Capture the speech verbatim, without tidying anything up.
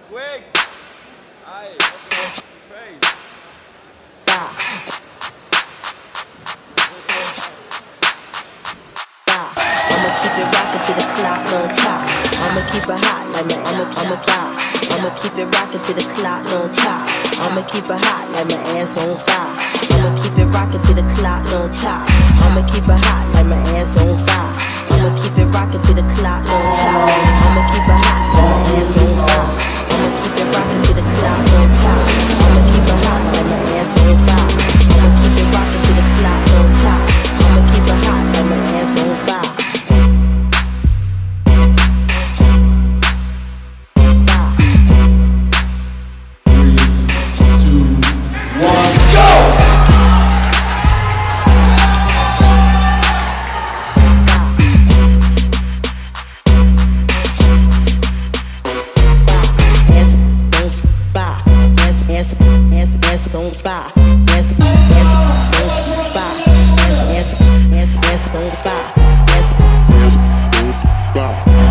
quick. Aye, okay. Face. I'ma keep it rockin' to the clock on top. I'ma keep it hot like my I'ma I'ma fly. I'ma keep it rockin' to the clock on top. I'ma keep it hot like my ass on fire. I'ma keep it rockin' to the clock on top. I'ma keep it hot like my ass on fire. I'ma keep it rockin' to the clock on top. I'ma keep it hot like my ass on fire. I'ma keep it rockin' to the clock on top. I'ma keep it hot like my ass on fire. I'ma keep it rockin' to the clock on top. I'ma keep it hot like my ass on fire. Answer gon' fly. Answer, answer gon' fly. Answer, answer, answer, answer gon' fly. Answer, answer gon' fly.